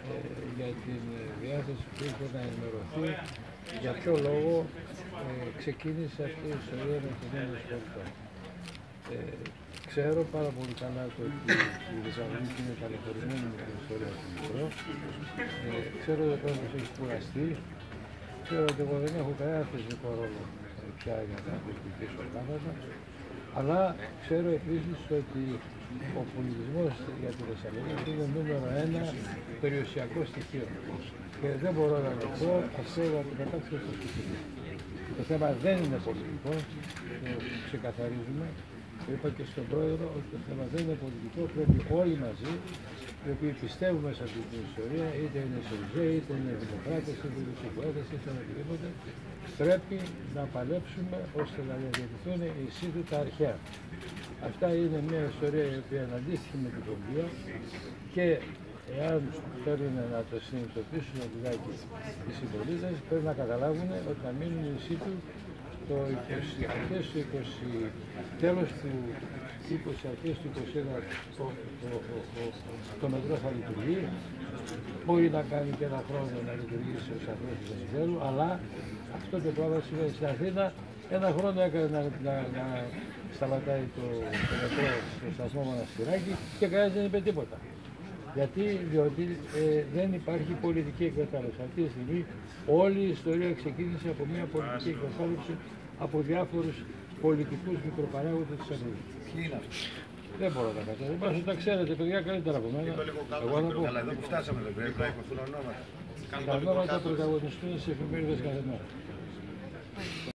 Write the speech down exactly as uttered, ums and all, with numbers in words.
ε, για την διάθεση που είχε να ενημερωθεί για ποιο λόγο ε, ξεκίνησε αυτή η ιστορία με την Ένωση Πολιτών. Ε, ξέρω πάρα πολύ καλά το ότι η Θεσσαλονίκη είναι ταλαιπωρημένη με την ιστορία του Μικρό. Ε, ξέρω ότι ο κόσμος έχει κουραστεί. Ξέρω ότι εγώ δεν έχω κανένα θεσμικό ρόλο πια για να διεκδικήσω πράγματα. Αλλά ξέρω επίσης ότι ο πολιτισμός για τη Θεσσαλονίκη είναι νούμερο ένα περιουσιακό στοιχείο. Και δεν μπορώ να το πω, αυτό να το πετάξω στο στοιχείο. Το θέμα δεν είναι πολιτικό, το ξεκαθαρίζουμε. Το είπα και στον πρόεδρο ότι το θέμα δεν είναι πολιτικό, πρέπει όλοι μαζί, οι οποίοι πιστεύουμε σε αυτή την ιστορία, είτε είναι Σιριζέοι, είτε είναι Δημοκράτες, είτε είναι Συμπολίτες, είτε είναι οτιδήποτε, πρέπει να παλέψουμε ώστε να διατηρηθούν οι σύντου τα αρχαία. Αυτά είναι μια ιστορία η οποία είναι αντίστοιχη με την Κομπία και εάν θέλουν να το συνειδητοποιήσουν λιγάκι οι συμπολίτες, πρέπει να καταλάβουν ότι θα μείνουν οι σύντου το είκοσι, αρχές του είκοσι, τέλος του είκοσι, αρχές του είκοσι ένα το, το, το, το, το μετρό θα λειτουργεί. Μπορεί να κάνει και ένα χρόνο να λειτουργήσει ο σταθμός του Βενιζέλου, αλλά αυτό το πράγμα σημαίνει στην Αθήνα ένα χρόνο έκανε να, να, να σταματάει το, το μετρό στο σταθμό Μοναστηράκι και κανένας δεν είπε τίποτα. Γιατί, διότι ε, δεν υπάρχει πολιτική εκμετάλλευση. Αυτή τη στιγμή όλη η ιστορία ξεκίνησε από μια πολιτική εκμετάλλευση από διάφορους πολιτικούς μικροπαράγοντες της Αθήνας. Ποιοι είναι αυτοί? Δεν μπορώ να καταλάβω. Μας τα ξέρετε, παιδιά, καλύτερα από μένα. Εγώ θα πω. Αλλά εδώ που φτάσαμε δεν πρέπει να υποθούν ονόματα. Τα ονόματα πρωταγωνιστούν στις εφημερίδες κάθε μέρα.